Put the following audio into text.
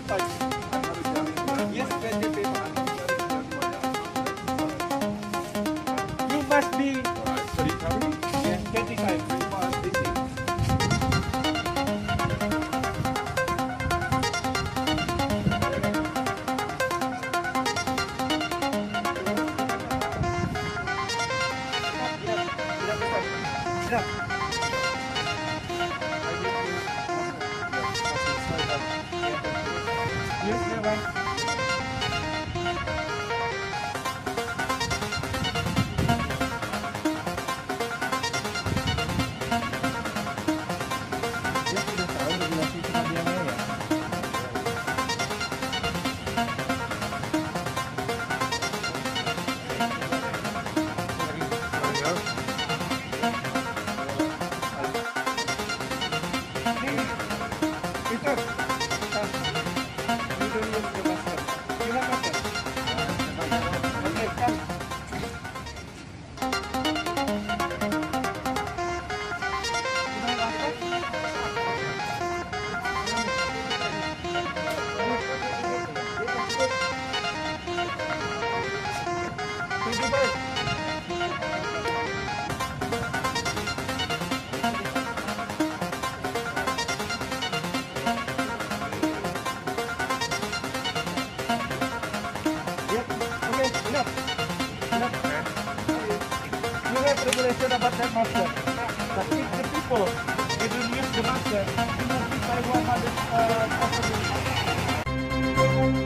Yes, 25. You must be yes, 25. Yes, never. Dia sudah tahu regulasi kemadiannya ya. Peter, you don't use the masker. You have masker? Okay, come. Enough. You have regulation about that master. But if the people they don't use the master, you must be by 100 company.